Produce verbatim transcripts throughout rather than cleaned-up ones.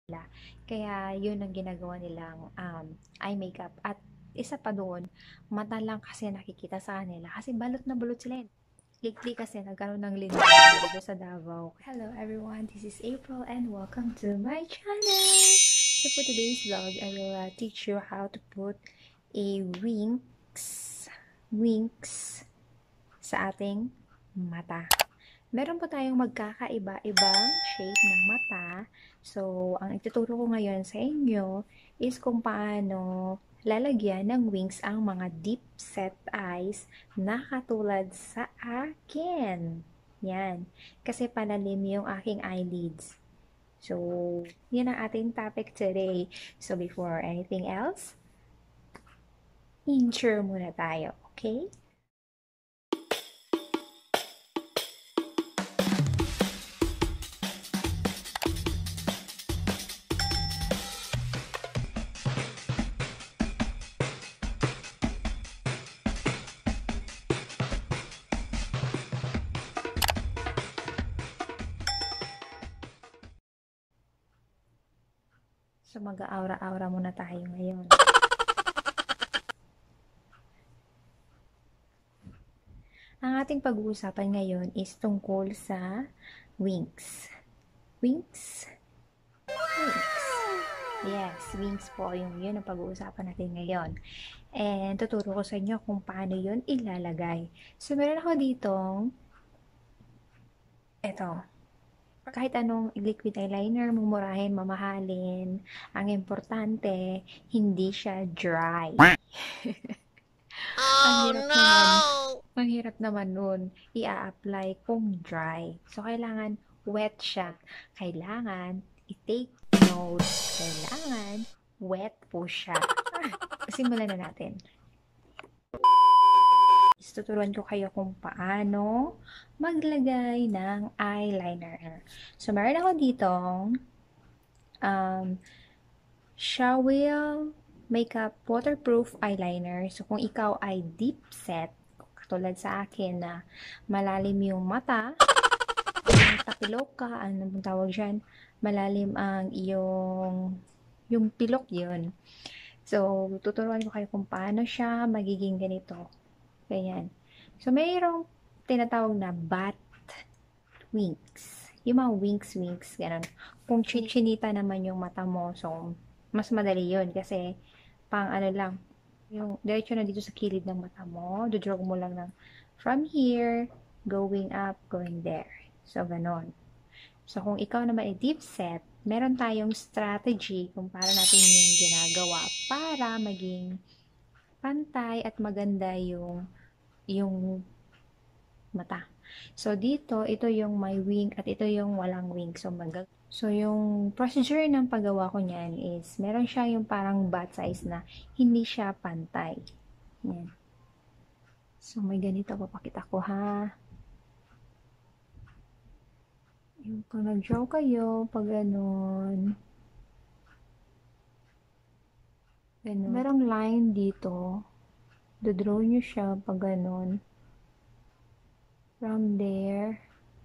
nila. Kaya yun ang ginagawa nilang um, eye makeup. At isa pa doon, mata lang kasi nakikita sa kanila. Kasi balot na balot sila yun. Lately kasi nagkaroon ng lindol dito sa Davao. Hello everyone, this is April and welcome to my channel! So for today's vlog, I will uh, teach you how to put a winks, winks sa ating mata. Meron po tayong magkakaiba-ibang shape ng mata. So, ang ituturo ko ngayon sa inyo is kung paano lalagyan ng wings ang mga deep set eyes na katulad sa akin. Yan. Kasi palalim yung aking eyelids. So, yun ang ating topic today. So, before anything else, intro muna tayo. Okay? So, mag-aura-aura muna tayo ngayon. Ang ating pag-uusapan ngayon is tungkol sa wings. Wings? Wings. Yes, wings po. Yung yun ang pag-uusapan natin ngayon. And tuturo ko sa inyo kung paano yun ilalagay. So, meron ako ditong eto. Kahit anong liquid eyeliner, mumurahin, mamahalin, ang importante, hindi siya dry. Ang hirap Oh, naman, no! ang hirap naman nun, i-apply kung dry. So, kailangan wet siya. Kailangan i-take note. Kailangan wet po siya. Simulan na natin. Tuturuan ko kayo kung paano maglagay ng eyeliner. So, meron ako ditong um, Shawil Makeup Waterproof Eyeliner. So, kung ikaw ay deep set, katulad sa akin na malalim yung mata, tapilok ka, ano bang tawag dyan? Malalim ang iyong yung pilok yun. So, tuturuan ko kayo kung paano siya magiging ganito. Ganyan. So, mayroong tinatawag na bat wings. Yung mga wings, wings, gano'n. Kung chinita naman yung mata mo, so, mas madali yun. Kasi, pang ano lang, yung diretso na dito sa kilid ng mata mo, dudrog mo lang ng from here, going up, going there. So, gano'n. So, kung ikaw naman ay deep set, meron tayong strategy kung paano natin yung ginagawa para maging pantay at maganda yung yung mata. So, dito, ito yung may wing at ito yung walang wing. So, mag so yung procedure ng paggawa ko niyan is, meron siya yung parang bat size na hindi siya pantay. Yan. So, may ganito. Papakita ko ha. Yung kung nag-draw kayo, pag ganun. Ganun. Merong line dito. Dodraw nyo siya pag ganun. From there,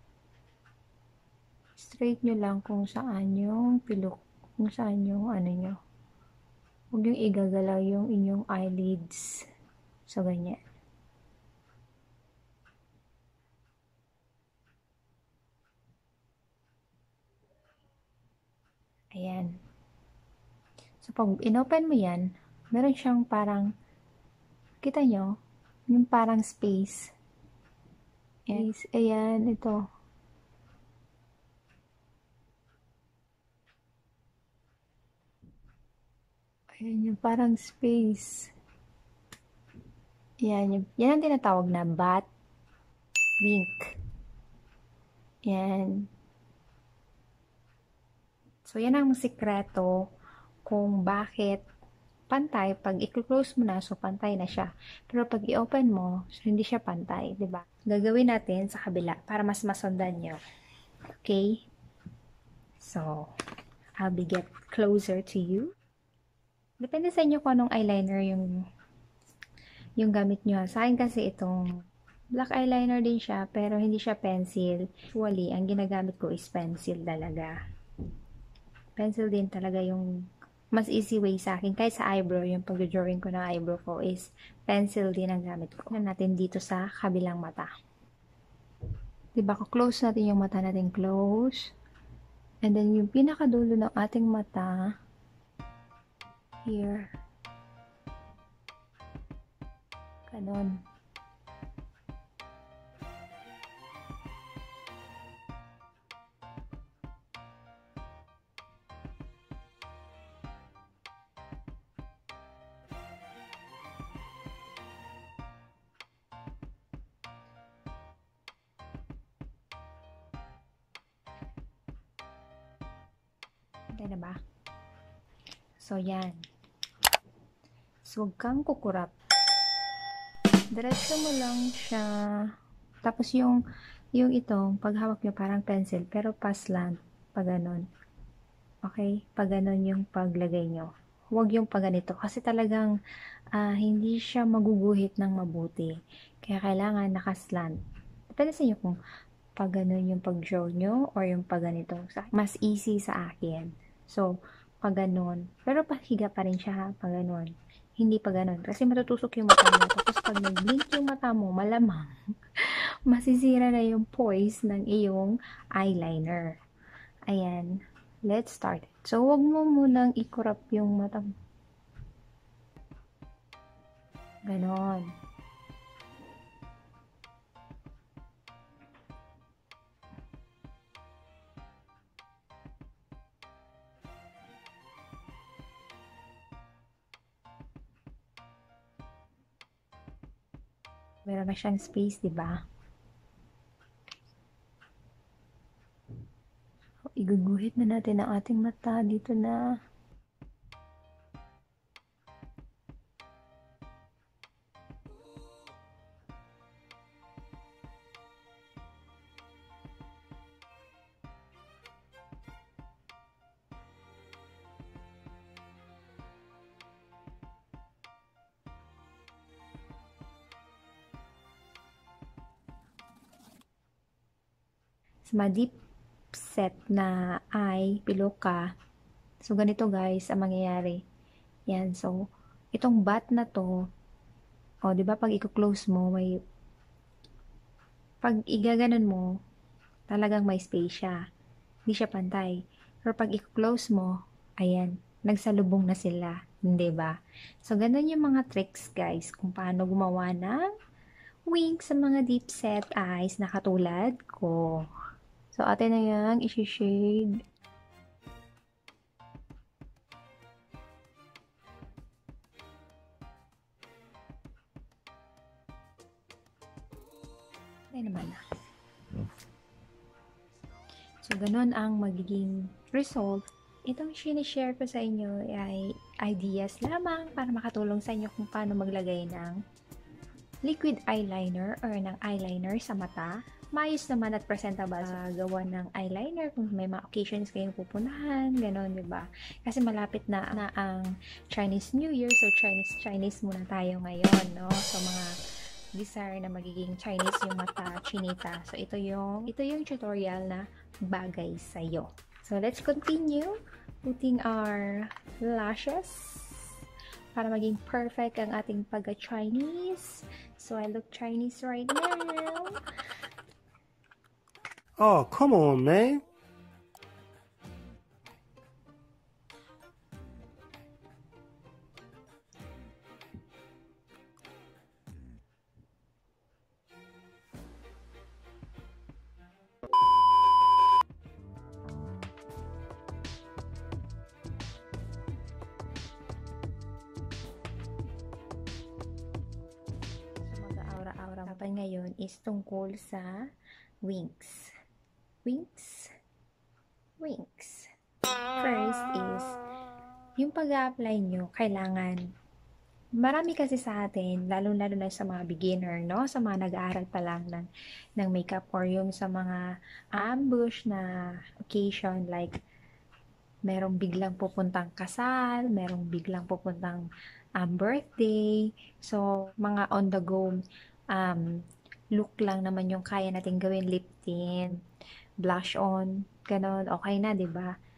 straight nyo lang kung saan yung pilok, kung saan yung ano nyo. Huwag yung igagalaw yung inyong eyelids. So, ganyan. Ayan. So, pag inopen mo yan, meron siyang parang, kita nyo, yung parang space. Ayan, ayan ito. Ayan yung parang space. Ayan, yung, yan ang tinatawag na bat wink. Ayan. So, yan ang sikreto kung bakit pantay. Pag i-close mo na, so pantay na siya. Pero pag i-open mo, so hindi siya pantay, di ba? Gagawin natin sa kabila para mas masundan nyo. Okay? So, I'll be get closer to you. Depende sa inyo kung anong eyeliner yung yung gamit nyo. Sa akin kasi itong black eyeliner din siya, pero hindi siya pencil. Usually, ang ginagamit ko is pencil talaga. pencil din talaga yung mas easy way sa akin. Kahit sa eyebrow, yung pag-drawing ko ng eyebrow ko is pencil din ang gamit ko. Tignan natin dito sa kabilang mata. Diba, close natin yung mata natin, close. And then, yung pinakadulo ng ating mata, here. Ganon. Okay na ba? So, yan. So, huwag kang kukurap. Diretso mo lang siya. Tapos yung, yung itong, paghawak nyo parang pencil, pero pa slant. Pag ganon. Okay? Pag ganon yung paglagay nyo. Huwag yung pag ganito. Kasi talagang, uh, hindi siya maguguhit ng mabuti. Kaya kailangan nakaslant. Depende sa inyo kung pag ganon yung pag-draw nyo, or yung pag ganito. Mas easy sa akin. So, pag ganon. Pero pahiga pa rin siya ha, pag ganon. Hindi pa ganon. Kasi matutusok yung mata mo. Tapos pag nag-blink yung mata mo, malamang masisira na yung poise ng iyong eyeliner. Ayan. Let's start. So, huwag mo munang i-crop yung mata mo. Ganon. Meron na siyang space, di ba? Iguguhit na natin ang ating mata dito na. Ma-deep set na eye, piloka. So, ganito guys, ang mangyayari. Yan, so, itong bat na to, o, oh, di ba pag i-close mo, may, pag igaganon mo, talagang may space siya. Hindi siya pantay. Pero pag i-close mo, ayan, nagsalubong na sila. Hindi ba? So, ganun yung mga tricks guys, kung paano gumawa ng wings sa mga deep set eyes na katulad ko. So, atin na yan, isi-shade. Ayan naman na. So, ganun ang magiging result. Itong sinishare ko sa inyo ay ideas lamang para makatulong sa inyo kung paano maglagay ng liquid eyeliner or ng eyeliner sa mata. Maayos naman at presentable sa uh, gawa ng eyeliner kung may mga occasions kayong pupunahan, gano'n, di ba? Kasi malapit na, na ang Chinese New Year, so Chinese Chinese muna tayo ngayon, no? So mga desire na magiging Chinese yung mata, chinita. So ito yung ito yung tutorial na bagay sa iyo. So let's continue putting our lashes para maging perfect ang ating pagka-Chinese. So I look Chinese right now. Oh, come on, man. Mag-aura-aura pa ngayon is tungkol sa wings. Wings, wings. First is, yung pag-a-apply nyo, kailangan, marami kasi sa atin, lalo-lalo na sa mga beginner, no? Sa mga nag-aaral pa lang ng, ng makeup or yung sa mga ambush na occasion, like, merong biglang pupuntang kasal, merong biglang pupuntang um, birthday. So, mga on the go, um, look lang naman yung kaya natin gawin, lip tint, blush on, ganon, okay na, 'di ba?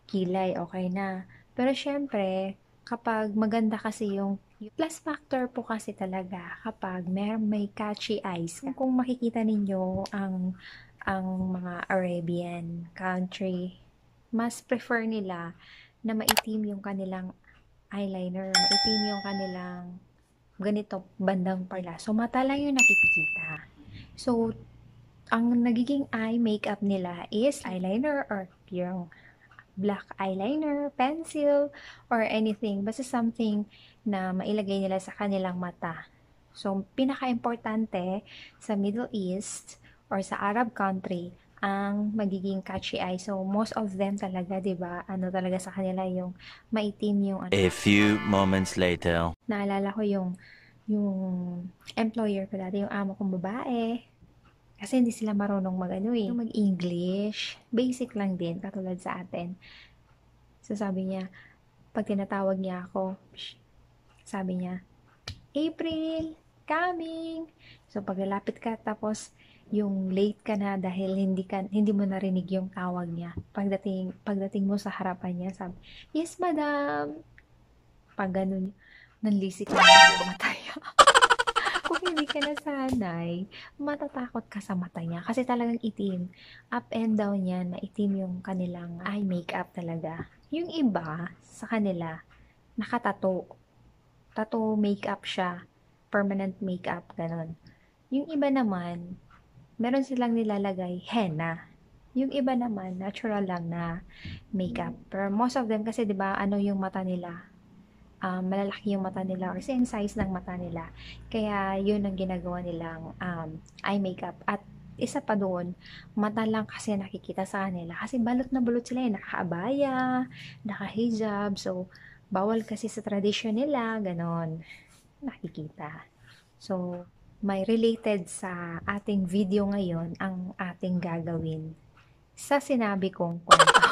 kilay, okay na. Pero syempre, kapag maganda kasi yung plus factor po kasi talaga kapag may, may catchy eyes ka. Kung makikita ninyo ang ang mga Arabian country, mas prefer nila na maitim yung kanilang eyeliner, maitim yung kanilang ganito bandang parla. So, mata lang yung nakikita. So, ang nagiging eye makeup nila is eyeliner or yung black eyeliner, pencil, or anything. Basta something na mailagay nila sa kanilang mata. So, pinaka-importante sa Middle East or sa Arab country, ang magiging catchy eye. So, most of them talaga, di ba, ano talaga sa kanila yung maitim yung ano. A few moments later. Naalala ko yung, yung employer ko dati, yung amo kong babae. Kasi hindi sila marunong mag-ano eh, mag-English. Basic lang din, katulad sa atin. So, sabi niya, pag tinatawag niya ako, sabi niya, April, coming! So, pag lalapit ka, tapos, yung late ka na dahil hindi ka hindi mo narinig yung tawag niya. Pagdating, pagdating mo sa harapan niya, sabi, yes, madam! Pag ganun, nanlisik na yung mata niya. Kung hindi ka nasanay, matatakot ka sa mata niya. Kasi talagang itim. Up and down yan, na itim yung kanilang eye makeup talaga. Yung iba, sa kanila, nakatato. Tattoo makeup siya. Permanent makeup, ganun. Yung iba naman, meron silang nilalagay henna. Yung iba naman, natural lang na makeup. Pero most of them kasi, di ba, ano yung mata nila? Um, malalaki yung mata nila or same size ng mata nila. Kaya yun ang ginagawa nilang um, eye makeup. At isa pa doon, mata lang kasi nakikita sa kanila. Kasi balot na balot sila, eh. Nakaabaya, nakahijab. So, bawal kasi sa tradisyon nila, ganon. Nakikita. So, may related sa ating video ngayon ang ating gagawin sa sinabi kong kwento.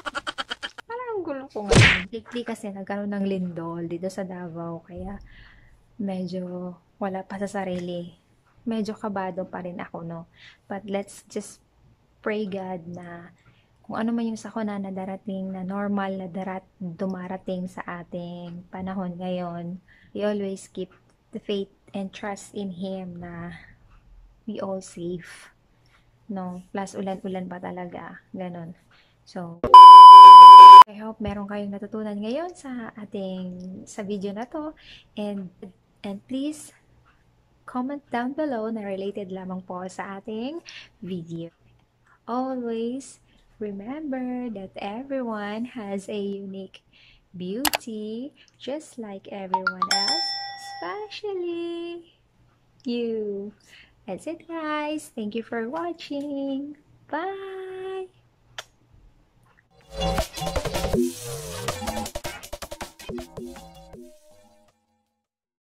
Ang gulo ko ngayon. Lately kasi nagkaroon ng lindol dito sa Davao, kaya medyo wala pa sa sarili. Medyo kabado pa rin ako, no? But let's just pray God na kung ano man yung sakuna na darating, na normal na darat, dumarating sa ating panahon ngayon, we always keep the faith and trust in Him na we all safe. No? Plus ulan-ulan pa talaga. Ganon. So, I hope meron kayong natutunan ngayon sa ating sa video na to, and and please comment down below na related lamang po sa ating video. Always remember that everyone has a unique beauty just like everyone else, especially you. That's it, guys. Thank you for watching. Bye.